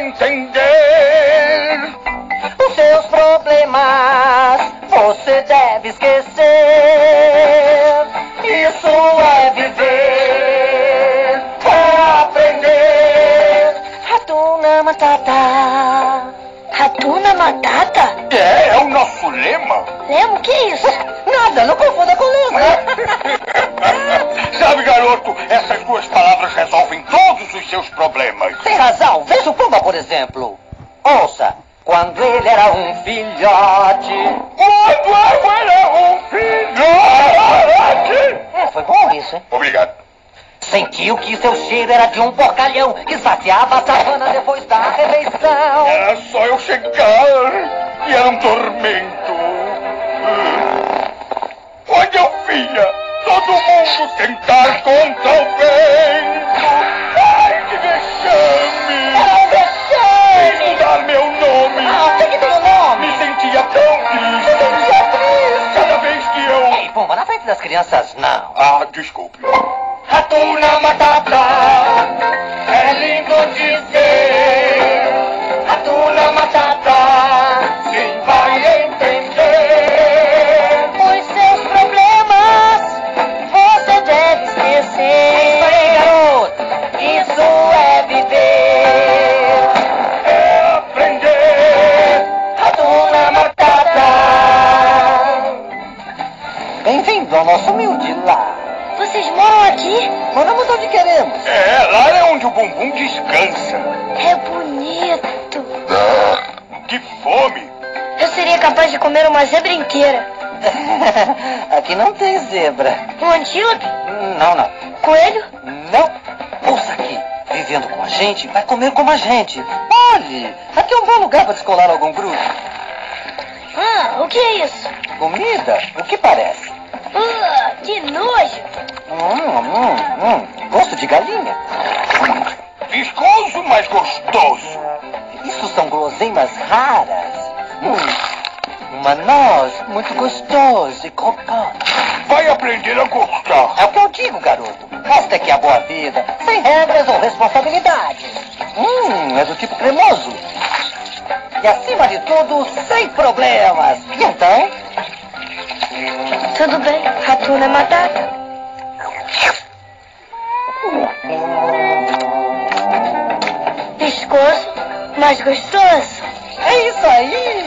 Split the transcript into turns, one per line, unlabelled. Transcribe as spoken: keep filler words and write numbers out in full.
entender.
Os seus problemas você deve esquecer. Isso é viver, é aprender. Hakuna Matata.
Hakuna Matata?
É, é o nosso lema.
Lema? O que é isso?
Nada, não confunda com lema.
Sabe, garoto, essas duas palavras resolvem todos os seus problemas.
Tem razão. Veja o Pumba, por exemplo. Ouça. Quando ele era um filhote.
Quando eu era um filhote.
É, foi bom isso, hein?
Obrigado.
Sentiu que seu cheiro era de um porcalhão que saciava a savana depois da refeição.
Era só eu chegar e era um tormento. Quando eu via todo mundo tentar contra o vento. Ai, que vexame!
Era um vexame!
Mudar meu nome!
Ah, tem que ter um nome!
Me sentia tão triste!
Me sentia triste!
Cada vez que eu...
Ei, Pumba, na frente das crianças, não.
Ah, desculpe.
Hakuna Matata, é lindo dizer. Hakuna Matata, quem vai entender?
Os seus problemas você deve esquecer.
Isso aí, garoto. Isso é viver,
É aprender.
Hakuna Matata. Bem-vindo ao nosso humilde lar.
Vocês moram aqui?
Moramos onde queremos.
É, lá é onde o bumbum descansa.
É bonito.
Que fome!
Eu seria capaz de comer uma zebra inteira.
Aqui não tem zebra.
Um antílope?
Não, não.
Coelho?
Não. Ouça aqui. Vivendo com a gente, vai comer como a gente. Olhe, aqui é um bom lugar para descolar algum grupo.
Ah, o que é isso?
Comida? O que parece?
Ah, que nojo.
Hum, hum, hum. Gosto de galinha.
Viscoso, mas gostoso.
Isso são guloseimas raras. Hum. Uma noz muito gostosa e crocante.
Vai aprender a gostar.
É o que eu digo, garoto. Esta é que é a boa vida. Sem regras ou responsabilidades. Hum, é do tipo cremoso. E acima de tudo, sem problemas. E então?
Tudo bem, Hakuna Matata. Viscoso, mas gostoso.
É isso aí.